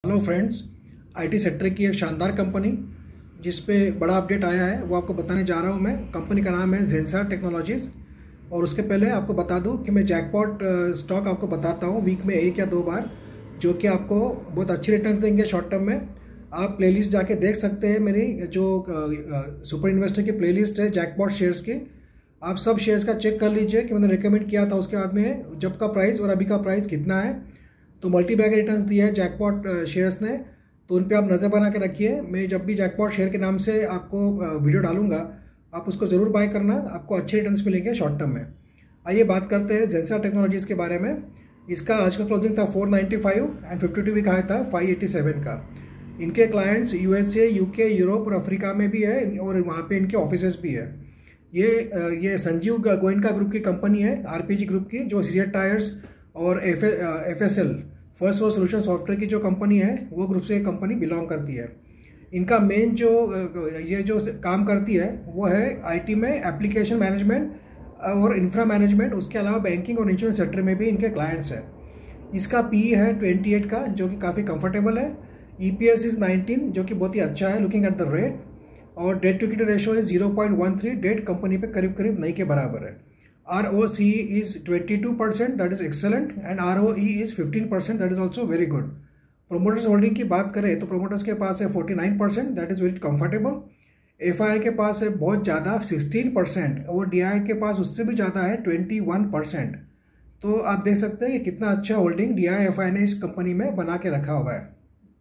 Hello friends, IT sector की एक शानदार कंपनी जिस पे बड़ा अपडेट आया है वो आपको बताने जा रहा हूँ मैं। कंपनी का नाम है जेंसर टेक्नोलॉजीज़। और उसके पहले आपको बता दूँ कि मैं जैकपॉट स्टॉक आपको बताता हूँ वीक में 1 या 2 बार, जो कि आपको बहुत अच्छी रिटर्न्स देंगे शॉर्ट टर्म में। आप प्लेलिस्ट जाके देख सकते हैं, मेरी जो सुपर इन्वेस्टर की प्लेलिस्ट है जैकपॉट शेयर्स की। आप सब शेयर्स का चेक कर लीजिए कि मैंने रिकमेंड किया था उसके बाद में जब का प्राइस और अभी का प्राइस कितना है। तो मल्टी बैग रिटर्न्स दिया है जैकपॉट शेयर्स ने, तो उन पे आप नज़र बना के रखिए। मैं जब भी जैकपॉट शेयर के नाम से आपको वीडियो डालूंगा, आप उसको ज़रूर बाय करना, आपको अच्छे रिटर्न्स मिलेंगे शॉर्ट टर्म में। आइए बात करते हैं जेंसर टेक्नोलॉजीज़ के बारे में। इसका आज का क्लोजिंग था 495 एंड 52 वीक हाई था 587 का। इनके क्लाइंट्स यूएसए, यूके, यूरोप और अफ्रीका में भी है और वहाँ पे इनके ऑफिसेस भी है। ये संजीव गोयनका ग्रुप की कंपनी है, आरपीजी ग्रुप की, जो सीजेड टायर्स और FSL first source solution software की जो कंपनी है वो ग्रुप से कंपनी बिलोंग करती है। इनका मेन जो काम करती है वो है आईटी में एप्लीकेशन मैनेजमेंट और इंफ्रा मैनेजमेंट। उसके अलावा बैंकिंग और इंश्योरेंस सेक्टर में भी इनके क्लाइंट्स हैं। इसका पीई है 28 का, जो कि काफ़ी कंफर्टेबल है। ईपीएस इज 19, जो कि बहुत ही अच्छा है लुकिंग एट द रेट। और debt to equity ratio is 0.13, debt company पे करीब करीब नहीं के बराबर है। ROCE is 22%, that is excellent, and ROE is 15%, that is also very good. Promoters holding की बात करें तो प्रोमोटर्स के पास है 49%, that is very comfortable. FII के पास है बहुत ज़्यादा 16% और DII के पास उससे भी ज़्यादा है 21%। तो आप देख सकते हैं कि कितना अच्छा होल्डिंग DII FII ने इस कंपनी में बना के रखा हुआ है।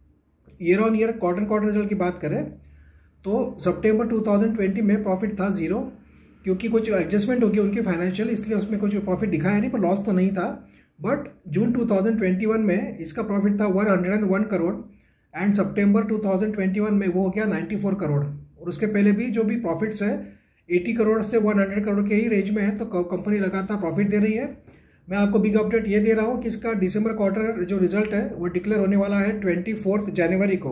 Year on year quarter result की बात करें तो सितंबर 2020 में प्रॉफिट था 0, क्योंकि कुछ एडजस्टमेंट होगी उनकी फाइनेंशियल, इसलिए उसमें कुछ प्रॉफिट दिखाया नहीं, पर लॉस तो नहीं था। बट जून 2021 में इसका प्रॉफिट था 101 करोड़ एंड सितंबर 2021 में वो हो गया 94 करोड़। और उसके पहले भी जो भी प्रॉफिट्स है 80 करोड़ से 100 करोड़ के ही रेंज में है। तो कंपनी लगातार प्रॉफिट दे रही है। मैं आपको बिग अपडेट ये दे रहा हूँ कि इसका दिसंबर क्वार्टर जो रिजल्ट है वो डिक्लेयर होने वाला है 24 जनवरी को।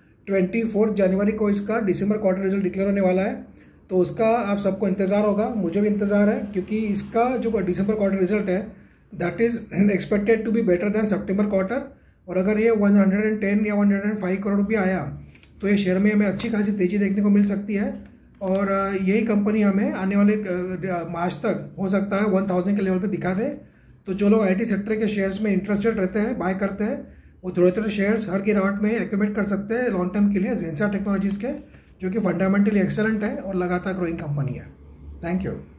24 जनवरी को इसका दिसंबर क्वार्टर रिजल्ट डिक्लेयर होने वाला है। तो उसका आप सबको इंतज़ार होगा, मुझे भी इंतज़ार है, क्योंकि इसका जो दिसंबर क्वार्टर रिजल्ट है that is expected to be better than सितंबर क्वार्टर। और अगर ये 110 या 105 करोड़ रुपये आया तो ये शेयर में हमें अच्छी खासी तेज़ी देखने को मिल सकती है। और यही कंपनी हमें आने वाले मार्च तक हो सकता है 1000 के लेवल पे दिखा दे। तो जो लोग आईटी सेक्टर के शेयर्स में इंटरेस्टेड रहते हैं, बाय करते हैं, वो थोड़े शेयर्स हर गिरावट में एक्यूमुलेट कर सकते हैं लॉन्ग टर्म के लिए जेंसर टेक्नोलॉजीज़ के, जो कि फंडामेंटली एक्सेलेंट है और लगातार ग्रोइंग कंपनी है। Thank you.